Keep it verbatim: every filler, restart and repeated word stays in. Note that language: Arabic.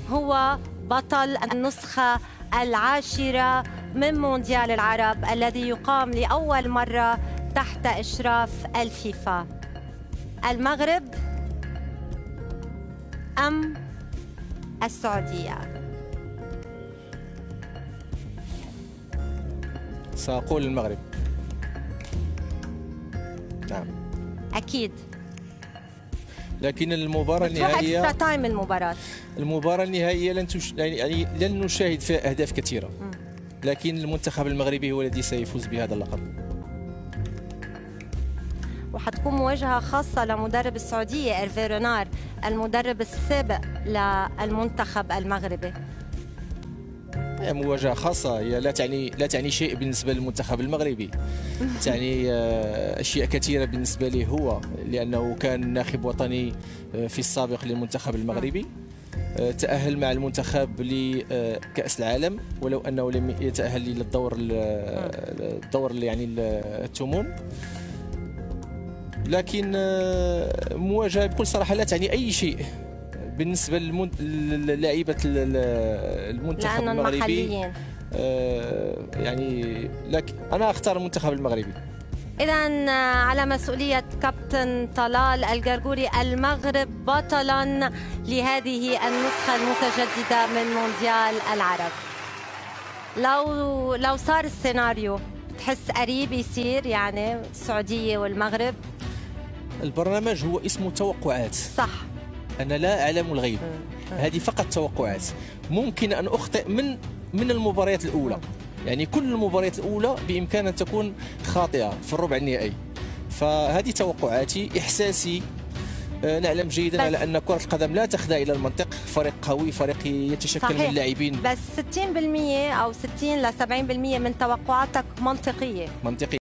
هو بطل النسخة العاشرة من مونديال العرب الذي يقام لأول مرة تحت إشراف الفيفا؟ المغرب أم السعودية؟ سأقول المغرب. نعم أكيد. لكن المباراة بتروح النهائية اكسترا تايم المباراة. المباراة النهائية لن تش... يعني لن نشاهد فيها أهداف كثيرة، لكن المنتخب المغربي هو الذي سيفوز بهذا اللقب. وحتكون مواجهة خاصة لمدرب السعودية إيرفي رونار، المدرب السابق للمنتخب المغربي. مواجهة خاصة هي لا تعني لا تعني شيء بالنسبة للمنتخب المغربي. تعني أشياء كثيرة بالنسبة له هو، لأنه كان ناخب وطني في السابق للمنتخب المغربي، تأهل مع المنتخب لكأس العالم ولو أنه لم يتأهل للدور الدور يعني الثمن، لكن مواجهة بكل صراحة لا تعني أي شيء بالنسبة للاعيبة المنتخب المغربي. آه يعني لكن أنا أختار المنتخب المغربي. إذا على مسؤولية كابتن طلال القرقوري، المغرب بطلا لهذه النسخة المتجددة من مونديال العرب. لو لو صار السيناريو تحس قريب يصير يعني السعودية والمغرب؟ البرنامج هو اسمه توقعات. صح. أنا لا أعلم الغيب، هذه فقط توقعات. ممكن أن أخطئ من من المباريات الأولى، يعني كل المباريات الأولى بإمكان أن تكون خاطئة في الربع النهائي، فهذه توقعاتي. إحساسي آه نعلم جيدا على أن كرة القدم لا تخضع إلى المنطق، فريق قوي، فريق يتشكل صحيح. من لاعبين. بس ستين بالمئة أو ستين إلى سبعين بالمئة من توقعاتك منطقية. منطقية.